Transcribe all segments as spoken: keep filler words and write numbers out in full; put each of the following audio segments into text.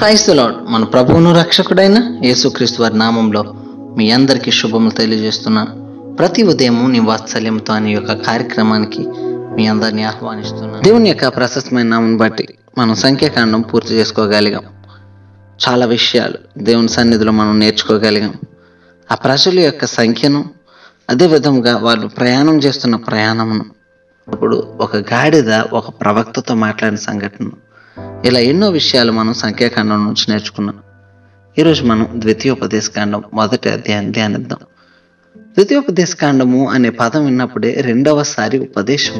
Praise the lord. మన ప్రభువును రక్షకుడైన యేసుక్రీస్తు వారి నామంలో మీ అందరికీ శుభములు తెలియజేస్తున్నాను. ప్రతి ఉదయము నీ వాత్సల్యంతో అనే యొక్క కార్యక్రమానికి మీ అందరినీ ఆహ్వానిస్తున్నాను. దేవుని యొక్క ప్రశస్తమైన నామం బట్టి మనం సంఖ్యాకాండం పూర్తి చేసుకోగలిగాం. చాలా విషయాలు దేవుని సన్నిధిలో మనం నేర్చుకోగలిగాం. ఆ ప్రజల యొక్క సంఖ్యను, అదే విధంగా వాళ్ళు ప్రయాణం చేస్తున్న ప్రయాణమును, ఇప్పుడు ఒక గాడిద ఒక ప్రవక్తతో మాట్లాడిన సంఘటన, ఇలా ఎన్నో విషయాలు మనం సంఖ్యాకాండం నుంచి నేర్చుకున్నాం. ఈరోజు మనం ద్వితీయోపదేశకాండం మొదటి అధ్యాయాన్ని ధ్యానిద్దాం. ద్వితీయోపదేశకాండము అనే పదం విన్నప్పుడే రెండవసారి ఉపదేశం.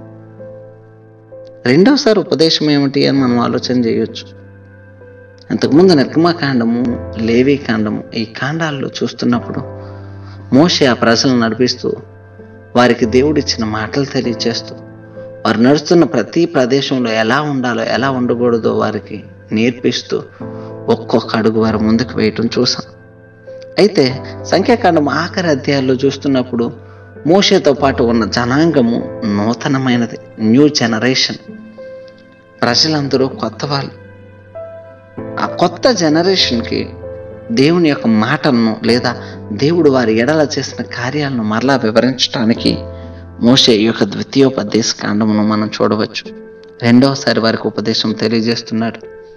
రెండవసారి ఉపదేశం ఏమిటి అని మనం ఆలోచన చేయొచ్చు. అంతకుముందు నిర్గమకాండము, లేవి కాండము, ఈ కాండాల్లో చూస్తున్నప్పుడు మోషే ఆ ప్రజలను నడిపిస్తూ వారికి దేవుడిచ్చిన మాటలు తెలియజేస్తూ వారు నడుస్తున్న ప్రతి ప్రదేశంలో ఎలా ఉండాలో ఎలా ఉండకూడదో వారికి నేర్పిస్తూ ఒక్కొక్క అడుగు వారు ముందుకు వేయటం చూసాం. అయితే సంఖ్యాకాండం ఆఖరి అధ్యాయాల్లో చూస్తున్నప్పుడు మోషేతో పాటు ఉన్న జనాంగము నూతనమైనది, న్యూ జనరేషన్. ప్రజలందరూ కొత్త వాళ్ళు. ఆ కొత్త జనరేషన్కి దేవుని యొక్క మాటలను లేదా దేవుడు వారి ఎడల చేసిన కార్యాలను మరలా వివరించడానికి మోషే ఈ యొక్క ద్వితీయోపదేశ కాండమును మనం చూడవచ్చు. రెండవసారి వారికి ఉపదేశం తెలియజేస్తున్నాడు.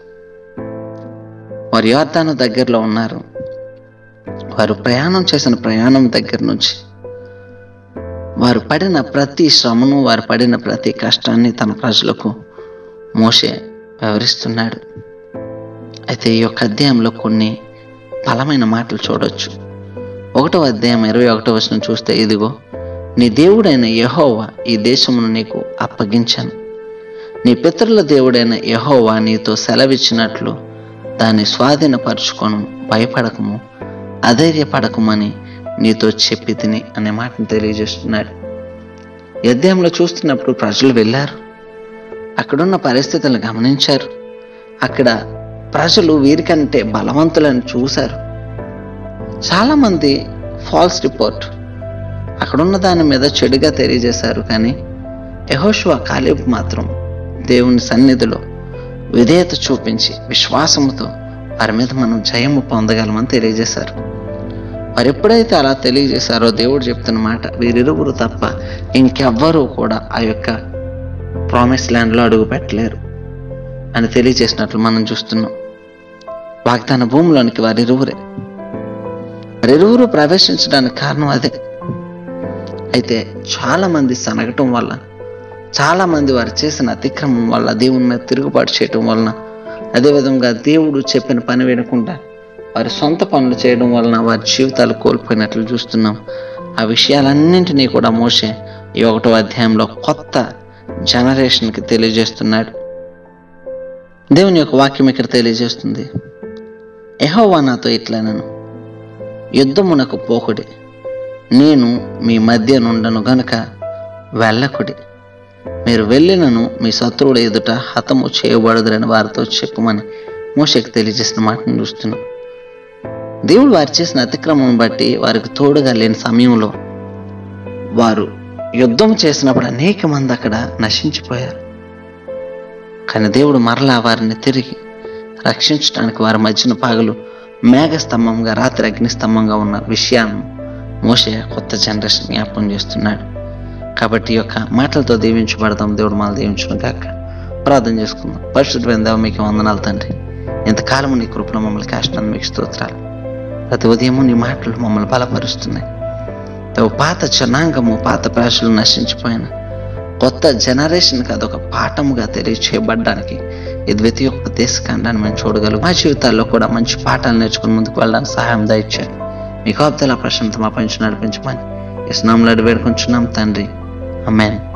వారు యోర్దాను దగ్గరలో ఉన్నారు. వారు ప్రయాణం చేసిన ప్రయాణం దగ్గర నుంచి వారు పడిన ప్రతి శ్రమను, వారు పడిన ప్రతి కష్టాన్ని తన ప్రజలకు మోషే వివరిస్తున్నాడు. అయితే ఈ యొక్క అధ్యాయంలో కొన్ని బలమైన మాటలు చూడవచ్చు. ఒకటో అధ్యాయం ఇరవై ఒకటో వచనం చూస్తే, ఇదిగో నీ దేవుడైన యెహోవా ఈ దేశమును నీకు అప్పగించాను. నీ పితరుల దేవుడైన యెహోవా నీతో సెలవిచ్చినట్లు దాన్ని స్వాధీనపరచుకొను, భయపడకము, అధైర్యపడకమని నీతో చెప్పి తిని అనే మాటను తెలియజేస్తున్నాడు. ఈ అధ్యాయంలో చూస్తున్నప్పుడు ప్రజలు వెళ్ళారు, అక్కడున్న పరిస్థితులను గమనించారు. అక్కడ ప్రజలు వీరికంటే బలవంతులను చూశారు. చాలామంది ఫాల్స్ రిపోర్ట్ అక్కడున్న దాని మీద చెడుగా తెలియజేశారు. కానీ యెహోషువ, కాలేబు మాత్రం దేవుని సన్నిధిలో విధేయత చూపించి విశ్వాసముతో వారి మీద మనం జయము పొందగలమని తెలియజేశారు. వారు ఎప్పుడైతే అలా తెలియజేశారో దేవుడు చెప్తున్న మాట, వీరిరువురు తప్ప ఇంకెవ్వరూ కూడా ఆ యొక్క ప్రామిస్ ల్యాండ్లో అడుగు పెట్టలేరు అని తెలియజేసినట్లు మనం చూస్తున్నాం. వాగ్దాన భూమిలోనికి వారిరువురే వారిరువురు ప్రవేశించడానికి కారణం అదే. అయితే చాలా మంది సనగటం వల్ల, చాలా మంది వారు చేసిన అతిక్రమం వల్ల, దేవుని మీద తిరుగుబాటు చేయటం వలన, అదేవిధంగా దేవుడు చెప్పిన పని వినకుండా వారి సొంత పనులు చేయడం వలన వారి జీవితాలు కోల్పోయినట్లు చూస్తున్నాం. ఆ విషయాలన్నింటినీ కూడా మోషే ఈ ఒకటో అధ్యాయంలో కొత్త జనరేషన్కి తెలియజేస్తున్నాడు. దేవుని యొక్క వాక్యం ఇక్కడ తెలియజేస్తుంది, యెహోవా నాతో ఇట్లనెను, యుద్ధమునకు పోకుడి, నేను మీ మధ్య నుండను గనుక వెళ్ళకుడి. మీరు వెళ్ళినను మీ శత్రువుల ఎదుట హతము చేయబడదురని వారితో చెప్పుమని మోషేకి తెలియజేసిన మాటను చూస్తున్నాం. దేవుడు వారు చేసిన అతిక్రమం బట్టి వారికి తోడుగా లేని సమయంలో వారు యుద్ధం చేసినప్పుడు అనేక మంది అక్కడ నశించిపోయారు. కానీ దేవుడు మరలా వారిని తిరిగి రక్షించడానికి వారి మధ్యన పగలు మేఘస్తంభంగా, రాత్రి అగ్నిస్తంభంగా ఉన్న విషయాన్ని మోషే కొత్త జనరేషన్ జ్ఞాపకం చేస్తున్నాడు. కాబట్టి ఈ యొక్క మాటలతో దీవించబడదాం. దేవుడు మనల్ని దీవించును గాక. ప్రార్థన చేసుకుందాం. పరిశుద్ధమైన దేవా, మీకు వందనాలు తండ్రి. ఇంతకాలము నీ కృపలో మమ్మల్ని కాష్టాన్ని మీకు స్తోత్రాలు. ప్రతి ఉదయము నీ మాటలు మమ్మల్ని బలపరుస్తున్నాయి. పాత జనాంగము, పాత ప్రజలు నశించిపోయిన కొత్త జనరేషన్కి అదొక పాఠముగా తెలియచేయబడ్డానికి ఈ ద్వితీయోపదేశకాండాన్ని మేము చూడగలం. మా జీవితాల్లో కూడా మంచి పాఠాలు నేర్చుకుని ముందుకు వెళ్ళడానికి సహాయం దయచేయండి. మీకు అబ్దుల్లా ప్రశాంత మా పంచి నడిపించమని యేసు నామములో వేడుకొంచున్నాం తండ్రి. ఆమేన్.